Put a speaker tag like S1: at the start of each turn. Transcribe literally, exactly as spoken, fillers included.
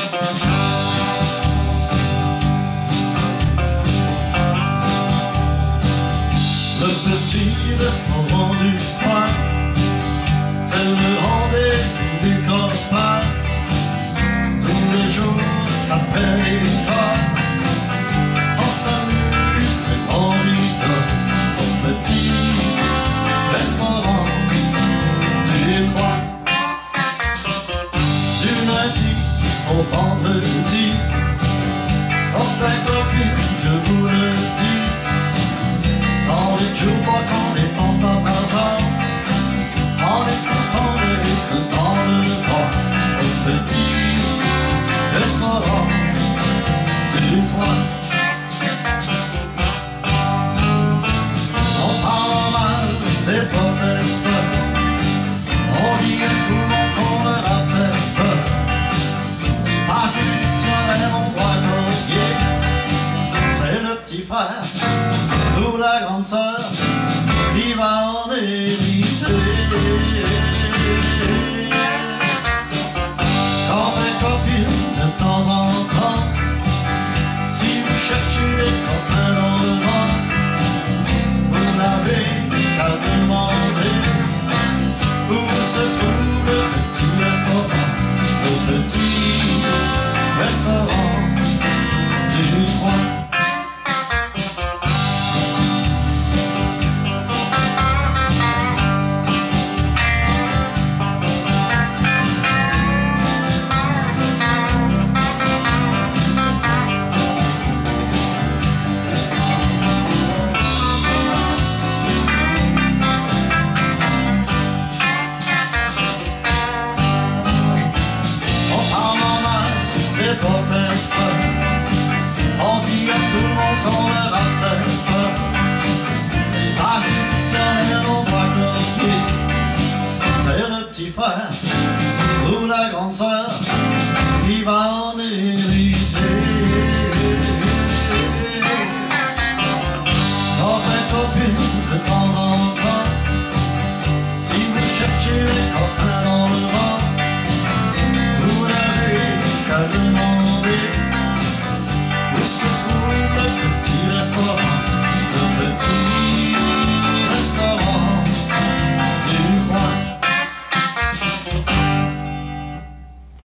S1: Le petit restaurant du coin, c'est le rendez-vous des copains. Tous les jours après l'école, on s'amuse et on rigole. Au petit restaurant du coin, du lundi au vendredi, oh ben copine, je vous le dis, dans les jukebox on dépense pas d'argent, en écoutant le rythme dans le vent. Au petit restaurant du coin, on parle mal des professeurs, on dit à tout le monde qu'on leur a fait peur. Les pages du dictionnaire on doit copier, c'est le petit frère ou la grande sœur qui va en hériter. Quand mes copines de temps en temps, si vous cherchez des copains dans le vent, vous n'avez qu'à demander où se trouve le petit restaurant, le petit restaurant du coin. On dit à tout le monde qu'on leur a fait peur. Les pages du dictionnaire on va copier, c'est le petit frère ou la grande sœur qui va en hériter. Notre copine de temps en temps, si vous cherchez les copains dans le vent, vous n'avez qu'à demander où se trouve le